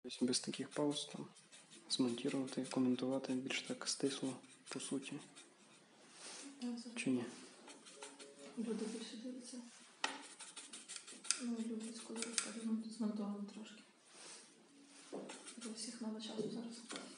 Тобто без таких пауз там змонтувати, коментувати більш так стисло, по суті. Чи ні? Люди більше дивляться. Ну, люблять, коли так змонтовано трошки. Бо всіх мало часу зараз.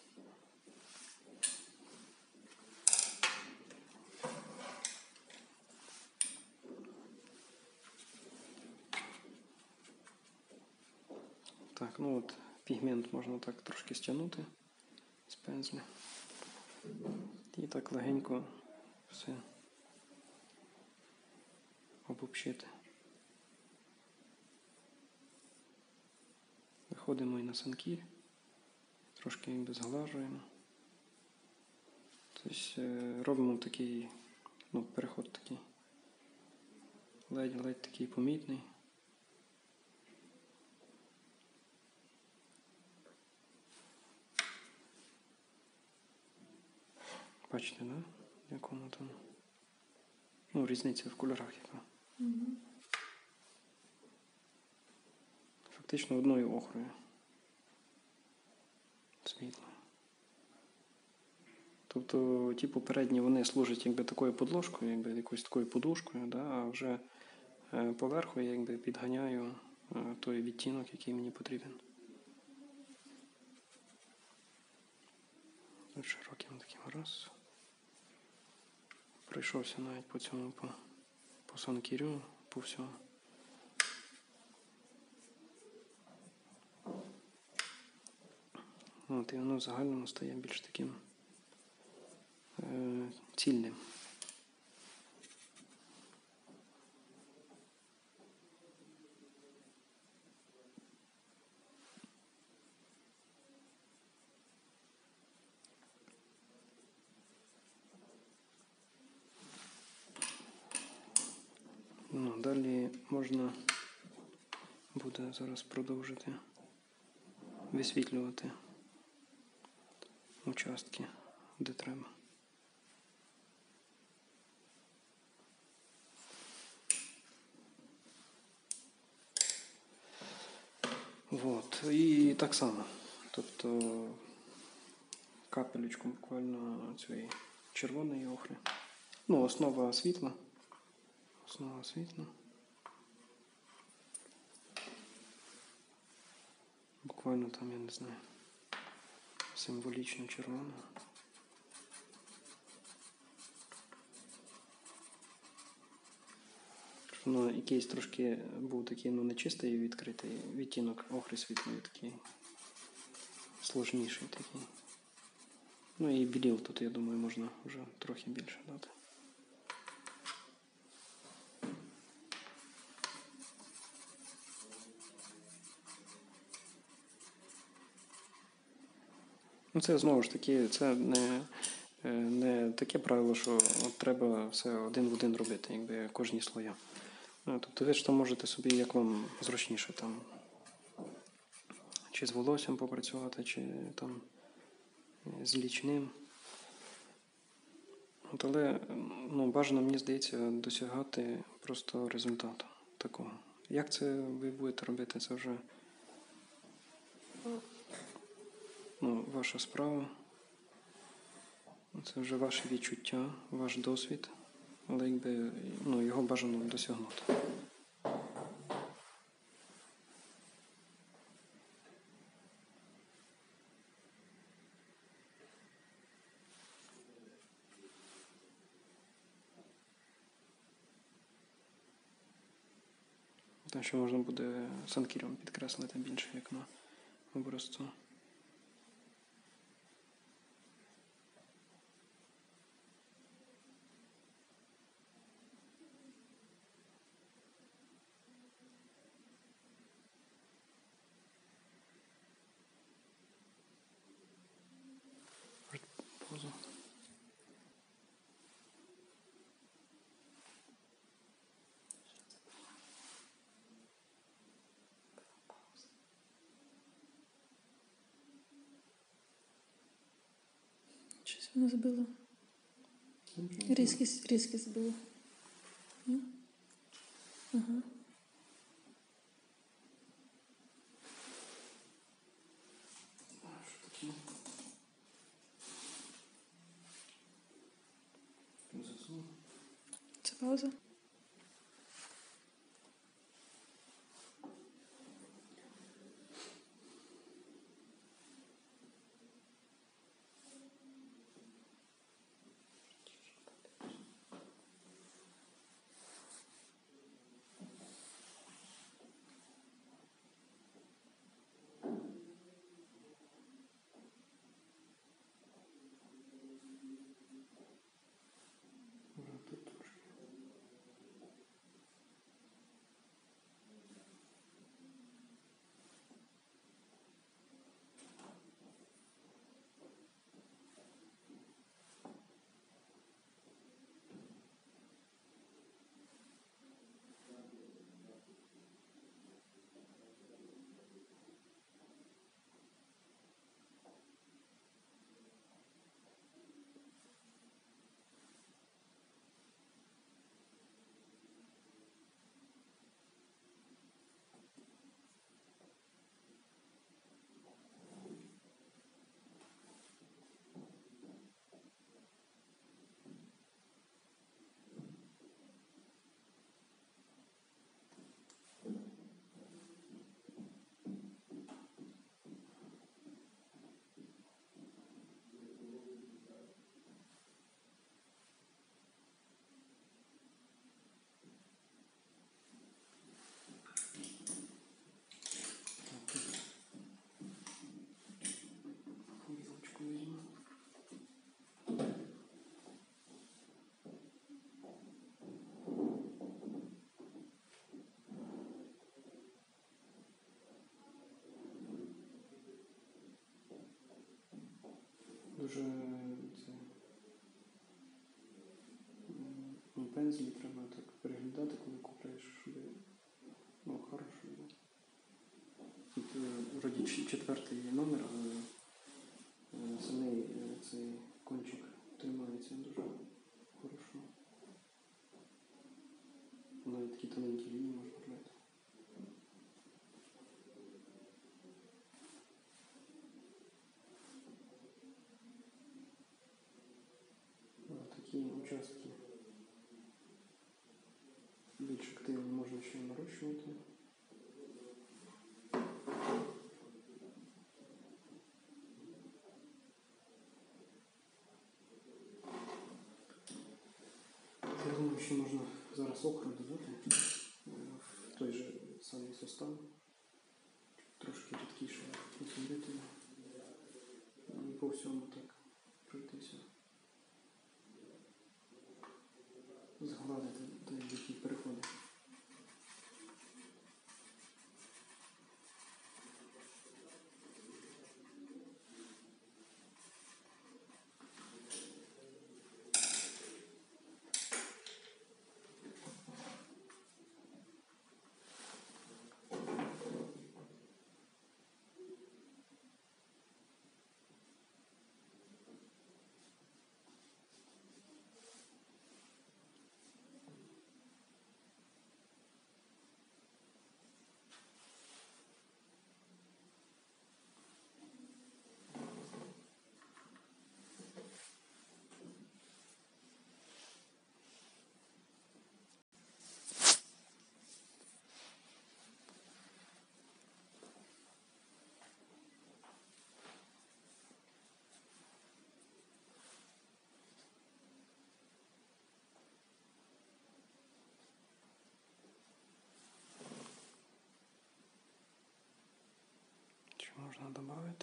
Так, ну от пігмент можна так трошки стягнути з пензля. І так легенько все обобщити. Виходимо і на санкір, трошки їх зглажуємо. Тобто робимо такий, ну, переход такий, ледь-ледь такий помітний. Бачите, да? Як воно там? Ну, різниця в кольорах яка. Фактично одною охрою. Світло. Тобто ті попередні, вони служать якби такою подложкою, якби якоюсь такою подушкою, да? А вже поверху я якби підганяю той відтінок, який мені потрібен. Широким таким раз. Пройшовся навіть по цьому, по санкірю, по всьому. От, і воно в загальному стає більш таким цільним. Ну, далі можна буде зараз продовжити висвітлювати участки, де треба. Вот. І так само. Тобто капелечку буквально цієї червоної охри. Ну, основа світла. Основа світла. Буквально там, я не знаю, символічно червоно. Ну, якийсь трошки був такий, ну, нечистий відкритий відтінок охри світлої, такий сложніший такий. Ну і біліл тут, я думаю, можна вже трохи більше дати. Ну, це знову ж таки, це не таке правило, що от треба все один в один робити, якби кожні слоя. Тобто ви ж там можете собі, як вам зручніше, там, чи з волоссям попрацювати, чи там з лічним. От, але ну, бажано, мені здається, досягати просто результату такого. Як це ви будете робити, це вже ваша справа. Це вже ваші відчуття, ваш досвід, але якби, ну, його бажано досягнути. Те, що можна буде санкіром підкреслити більше, як на образцу. Позу. Щось воно збило. Різкість збило. Ага. Пауза. Тут трошки. Вилочку візьму. Дуже це пензлі треба так переглядати, коли купуєш, щоб хорошо було. Тут вроді 4-й номер, але самий цей кончик тримається дуже хорошо. Навіть такі тоненькі лінії можна робити. Такі участки більш активно можна ще нарощувати. Я думаю, що можна зараз окру додати в той же самий состав, трошки рідкіше посадити і по всьому так пройтися. Згладити той, який переходить. Що можна додати?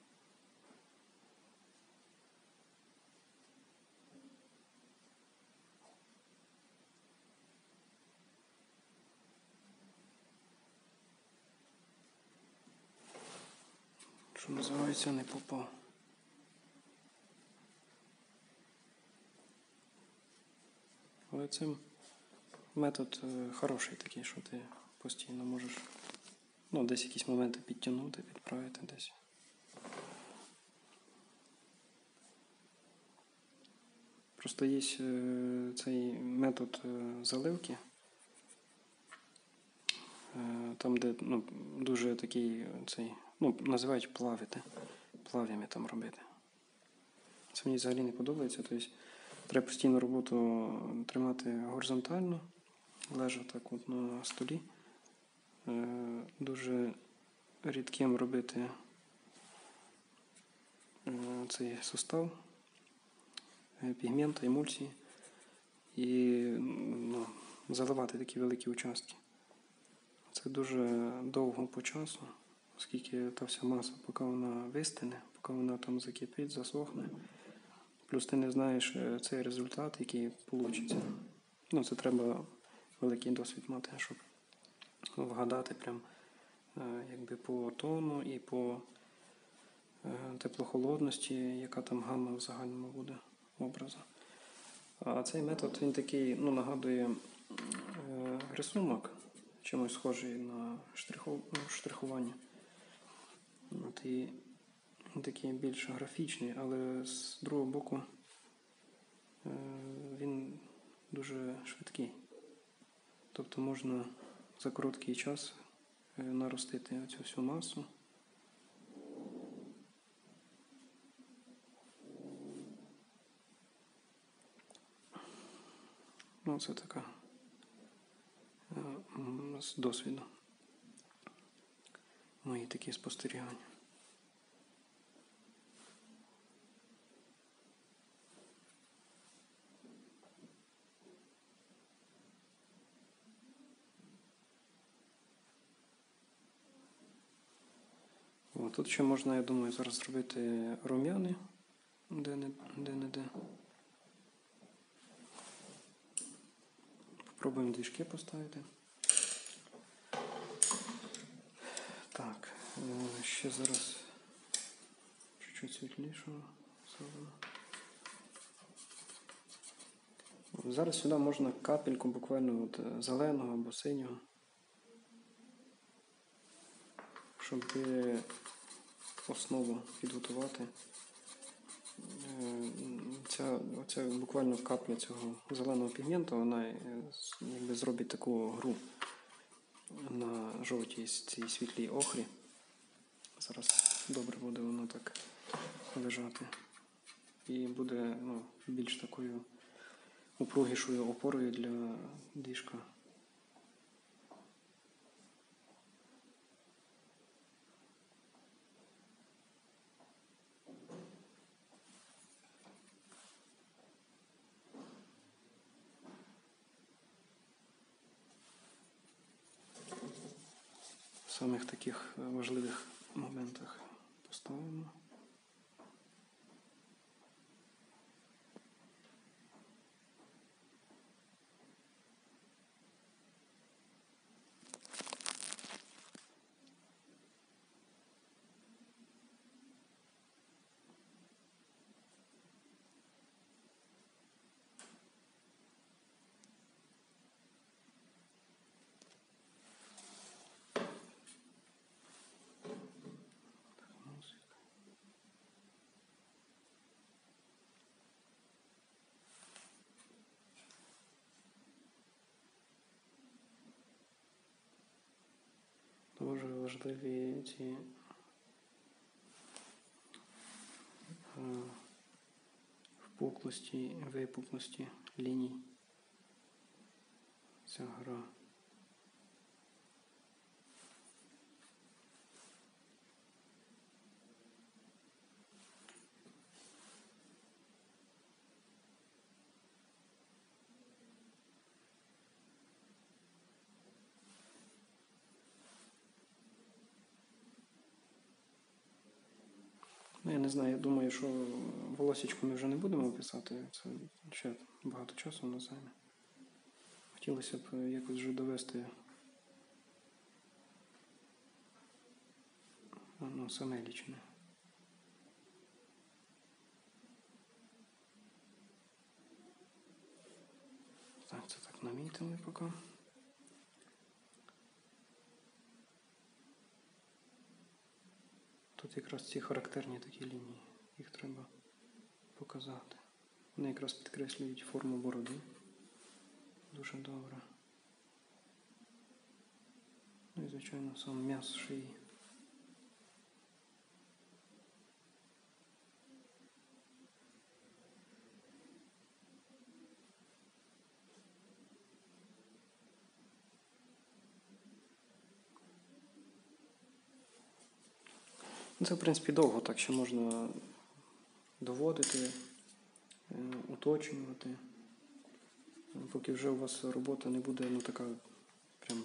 Що називається, не попав. Але це метод хороший такий, що ти постійно можеш десь якісь моменти підтягнути, підправити десь. Просто є цей метод заливки, там, де дуже такий цей, називають плавити, плав'ями там робити. Це мені взагалі не подобається. Тобто Треба постійно роботу тримати горизонтально, лежа так от на столі. Дуже рідким робити цей сустав, пігмента, емульсії і заливати такі великі участки. Це дуже довго по часу, оскільки та вся маса, поки вона вистине, поки вона там закипить, засохне. Плюс ти не знаєш цей результат, який вийде. Це треба великий досвід мати, щоб вгадати прям якби по тону і по теплохолодності, яка там гамма в загальному буде образу. А цей метод, він такий, нагадує рисунок, чимось схожий на штрихування. І він такий більш графічний, але з другого боку він дуже швидкий. Тобто можна за короткий час наростити цю всю масу. Це така з досвіду. Мої такі спостерігання. Тут ще можна, я думаю, зараз зробити рум'яни де-не-де. Попробуємо двіжки поставити. Так, ще зараз чуть-чуть світлішого. Зараз сюди можна капельку буквально зеленого або синього, щоб основу підготувати. Оця буквально капля цього зеленого пігменту, вона якби зробить таку гру на жовтій цій світлій охрі. Зараз добре буде воно так лежати. І буде більш такою упругішою опорою для діжка. В самих таких важливих моментах поставимо. Дуже важливі ці впуклості, випуклості ліній. Ця гра. Я не знаю, я думаю, що волосечку ми вже не будемо писати, це ще багато часу на займе. Хотілося б якось вже довести саме лічне. Так, це так намітили поки. Тут якраз ці характерні такі лінії, їх треба показати. Вони якраз підкреслюють форму бороди. Дуже добре. І, звичайно, сам м'яз шиї. Це, в принципі, довго, так що можна доводити, уточнювати. Поки вже у вас робота не буде, ну, така прям,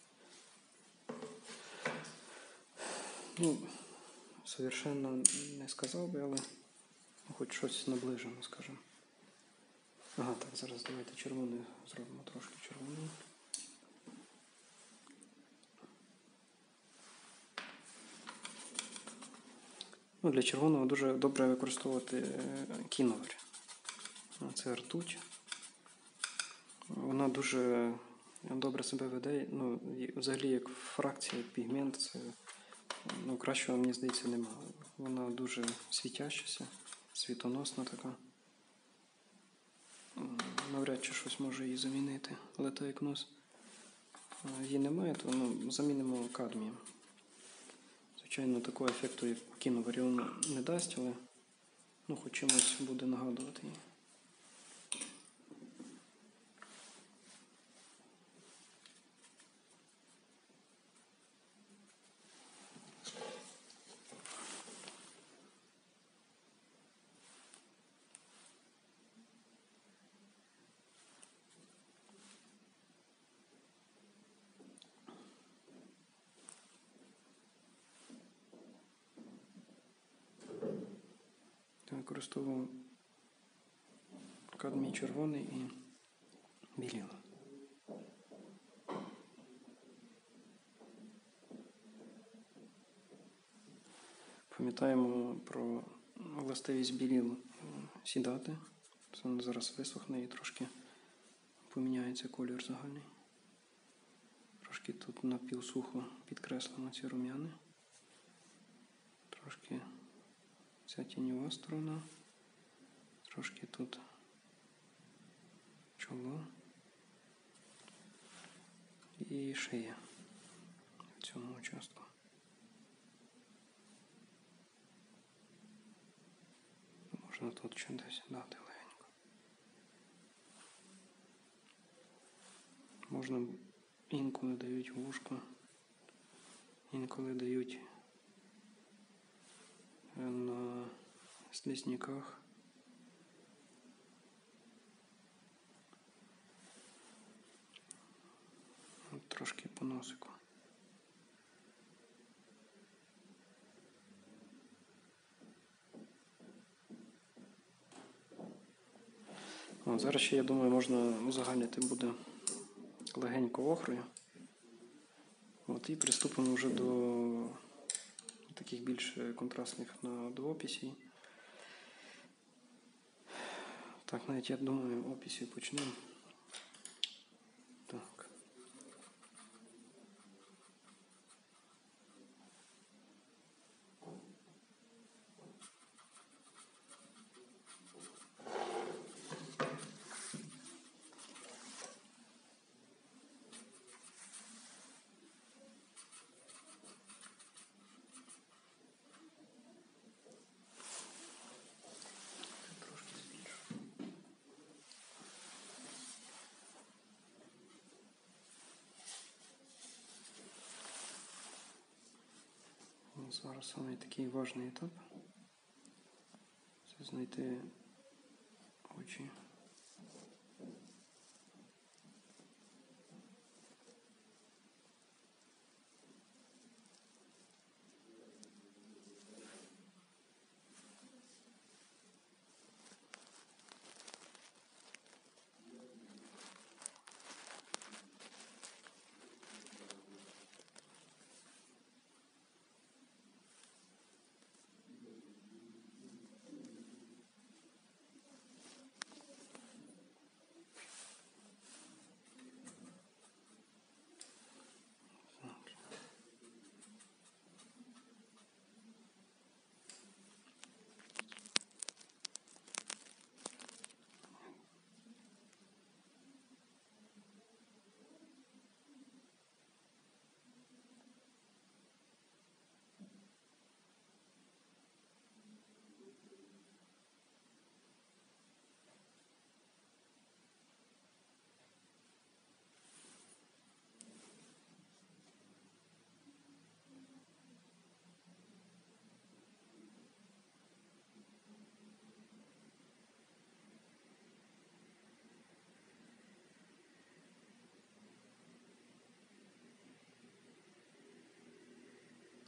ну, совершенно не сказав би, але хоч щось наближено, скажімо. Ага, так, зараз давайте червоний зробимо, трошки червоний. Ну, для червоного дуже добре використовувати кіновар. Це ртуть. Вона дуже добре себе веде. Ну, взагалі, як фракція, як пігмент, це, ну, кращого, мені здається, немає. Вона дуже світящася, світоносна така. Навряд чи щось може її замінити. Але так як у нас її немає, то, ну, замінимо кадмієм. Звичайно, такого ефекту, як кіноварі, він не дасть, але, ну, хоч чимось буде нагадувати її. Використовував кадмій червоний і біліло. Пам'ятаємо про властивість біліл сідати. Це воно зараз висохне і трошки поміняється колір загальний. Трошки тут напівсухо підкреслено ці рум'яни. Трошки ця тіньова сторона. Трошки тут чоло і шия в цьому участку. Можна тут ще десь дати легенько. Можна, інколи дають вушко, інколи дають на слизняках. Трошки по носику. От, зараз ще, я думаю, можна узагальнити буде легенько охрою. От, і приступимо вже до таких більш контрастних на двоописей. Так, навіть, я думаю, описі почнемо. Так. Зараз саме такий важний етап. Це знайти очі.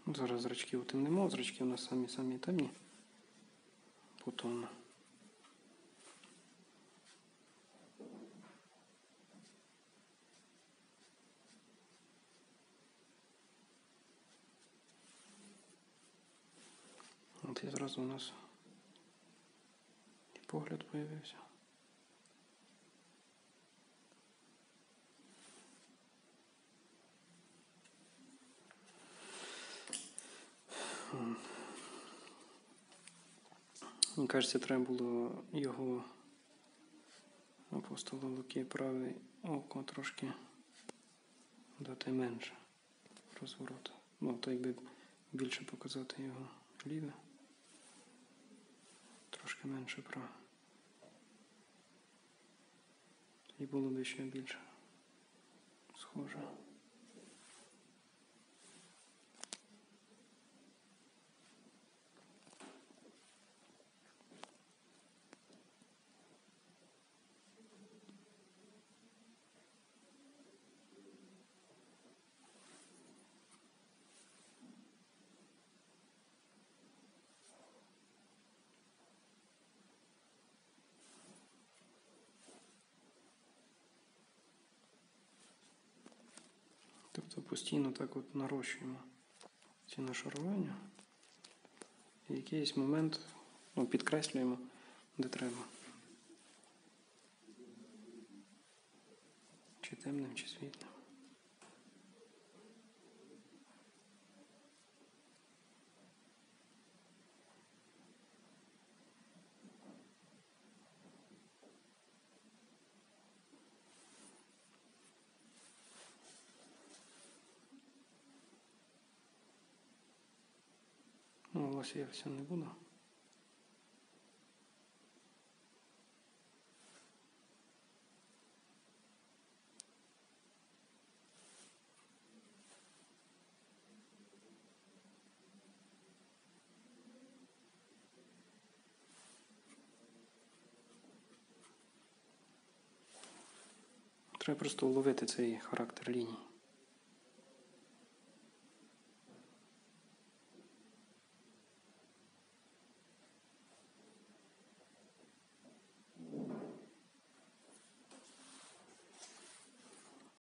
Зараз зрачки утемнемо, зрачки у нас самі темні. Потім. От і зразу у нас і погляд появився. Мені кажеться, треба було його апостола Луки праве око трошки дати менше розворот. Ну, то якби більше показати його ліве. Трошки менше праве. І було б ще більше схоже. Тобто постійно так от нарощуємо ці нашарування. І в якийсь момент підкреслюємо, де треба. Чи темним, чи світлим. Волосся я все не буду. Треба просто уловити цей характер ліній.